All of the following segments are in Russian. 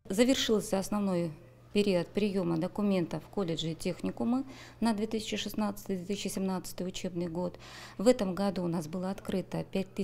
Завершился основной период приема документов в колледжи и техникумы на 2016-2017 учебный год. В этом году у нас было открыто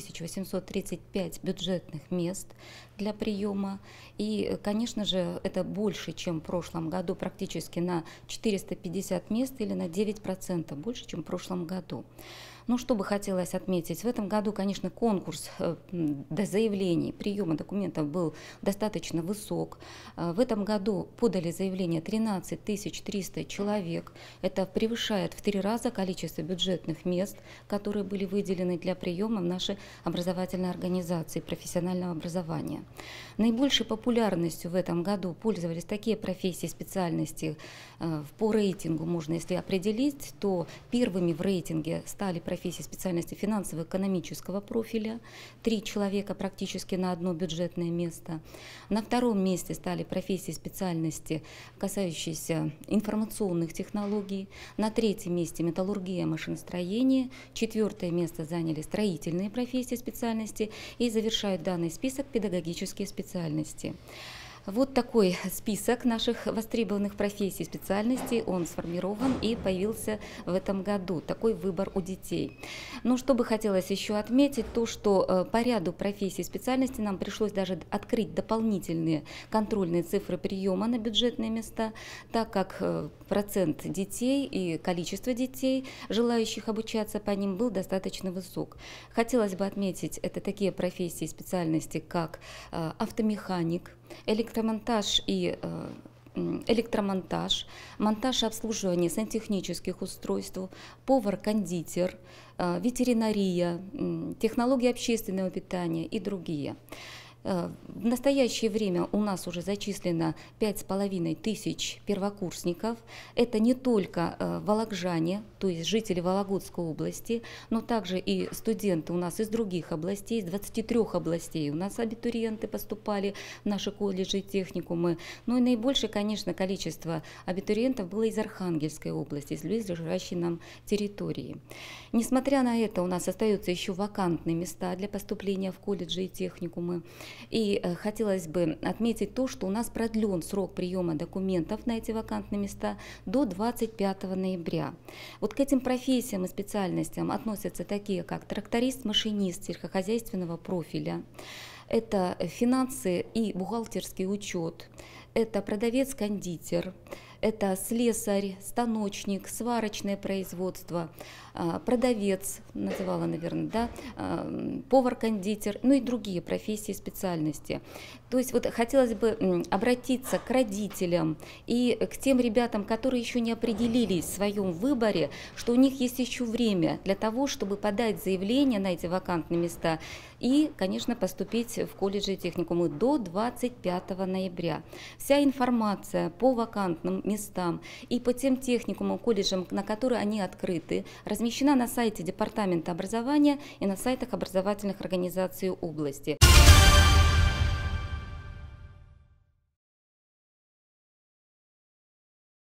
5835 бюджетных мест для приема. И, конечно же, это больше, чем в прошлом году, практически на 450 мест или на 9% больше, чем в прошлом году. Ну, что бы хотелось отметить, в этом году, конечно, конкурс до заявлений, приема документов был достаточно высок. В этом году подали заявление 13 300 человек. Это превышает в 3 раза количество бюджетных мест, которые были выделены для приема в нашей образовательной организации профессионального образования. Наибольшей популярностью в этом году пользовались такие профессии, специальности. По рейтингу можно, если определить, то первыми в рейтинге стали профессии специальности финансово-экономического профиля, 3 человека практически на одно бюджетное место. На втором месте стали профессии специальности, касающиеся информационных технологий. На третьем месте металлургия, машиностроение. 4-е место заняли строительные профессии специальности. И завершают данный список педагогические специальности. Вот такой список наших востребованных профессий и специальностей, он сформирован и появился в этом году, такой выбор у детей. Но что бы хотелось еще отметить, то что по ряду профессий и специальностей нам пришлось даже открыть дополнительные контрольные цифры приема на бюджетные места, так как процент детей и количество детей, желающих обучаться по ним, был достаточно высок. Хотелось бы отметить, это такие профессии и специальности, как автомеханик, электромонтаж и электромонтаж, монтаж и обслуживание сантехнических устройств, повар-кондитер, ветеринария, технологии общественного питания и другие. В настоящее время у нас уже зачислено 5500 первокурсников. Это не только вологжане, то есть жители Вологодской области, но также и студенты у нас из других областей, из 23 областей. У нас абитуриенты поступали в наши колледжи и техникумы. Ну и наибольшее, конечно, количество абитуриентов было из Архангельской области, из близлежащей нам территории. Несмотря на это, у нас остаются еще вакантные места для поступления в колледжи и техникумы. И хотелось бы отметить то, что у нас продлен срок приема документов на эти вакантные места до 25 ноября. Вот к этим профессиям и специальностям относятся такие, как тракторист-машинист сельскохозяйственного профиля, это финансы и бухгалтерский учет, это продавец-кондитер, это слесарь, станочник, сварочное производство, продавец, называла, наверное, да, повар-кондитер, ну и другие профессии и специальности. То есть вот хотелось бы обратиться к родителям и к тем ребятам, которые еще не определились в своем выборе, что у них есть еще время для того, чтобы подать заявление на эти вакантные места и, конечно, поступить в колледжи и техникумы до 25 ноября. Вся информация по вакантным местам и по тем техникумам, колледжам, на которые они открыты, размещена на сайте Департамента образования и на сайтах образовательных организаций области.